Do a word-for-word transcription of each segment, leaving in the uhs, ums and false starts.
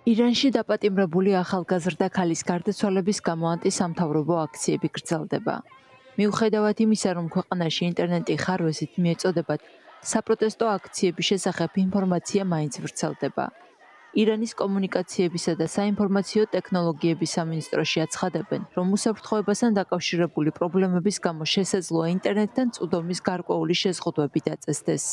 ირანში დაპატიმრებული ახალგაზრდა ქალის გარდაცვალების გამო ანტისამთავრობო აქციები გრძელდება. მიუხედავად იმისა, რომ ქვეყანაში ინტერნეტი ხარვეზით მიეწოდებათ, საპროტესტო აქციების შესახებ ინფორმაცია მაინც ვრცელდება. ირანის კომუნიკაციებისა და საინფორმაციო ტექნოლოგიების სამინისტროში აცხადებენ, რომ უსაფრთხოებასთან დაკავშირებული პრობლემების გამო შესაძლოა ინტერნეტთან წვდომის გარკვეული შეზღუდვები დაწესდეს.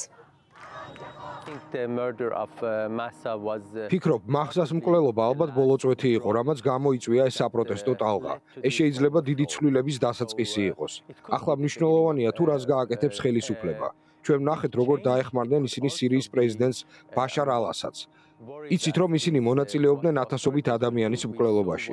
ფიქრობ, მახსას მკვლელობა ალბათ ბოლო წვეთი იყო, რამაც გამოიწვია ეს საპროტესტო ტალღა. ეს შეიძლება დიდი ცვლილების დასაწყისი იყოს. ახლა მნიშვნელოვანია თუ რას გააკეთებს ხელისუფლება. ჩვენ ვნახეთ, როგორ დაეხმარნენ ისინი სირიის პრეზიდენტს ბაშარ ალ-ასადს. იცით, რომ ისინი მონაწილეობდნენ ათასობით ადამიანის მკვლელობაში.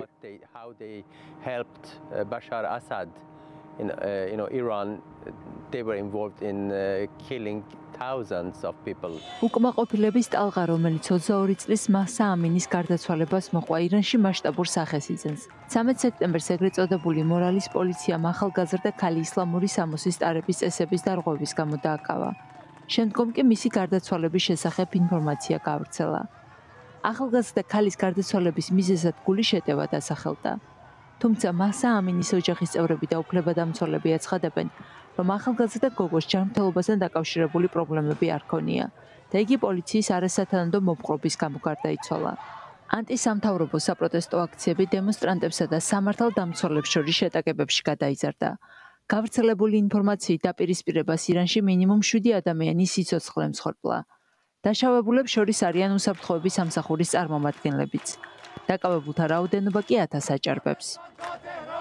In, uh, you know, Iran, they were involved in uh, killing thousands of people. უკმაყოფილების ტალღა, რომელიც ოცდაორი წლის მაჰსა ამინის გარდაცვალებას მოყვა ირანში მასშტაბურ სახეს იძენს. ცამეტ სექტემბერს ეგრეთ წოდებული მორალის პოლიციამ ახალგაზრდა ქალი ისლამური სამოსის ტარების წესების დარღვევის გამო დააკავა. შემდგომ კი მისი გარდაცვალების შესახებ ინფორმაცია გავრცელა. ახალგაზრდა ქალის გარდაცვალების მიზეზად გული შეტევა დასახელდა. თუმცა მაჰსა ამინის ოჯახის წევრები და უფლებადამცველები აცხადებენ, რომ ახალგაზრდა გოგოს ჯანმრთელობასთან დაკავშირებული პრობლემები არ ჰქონია და იგი პოლიციის არასათანადო მოპყრობის გამო გარდაიცვალა. ანტისამთავრობო საპროტესტო აქციები დემონსტრანტებსა და სამართალდამცველებს შორის შეტაკებებში გადაიზარდა. გავრცელებული ინფორმაციით დაპირისპირებას ირანში მინიმუმ შვიდი ადამიანის სიცოცხლე მსხვერპლა. დაშავებულებს შორის არიან უსაფრთხოების სამსახურის წარმომადგენლებიც. დაკავებულთა რაოდენობა კი ათასს აჭარბებს.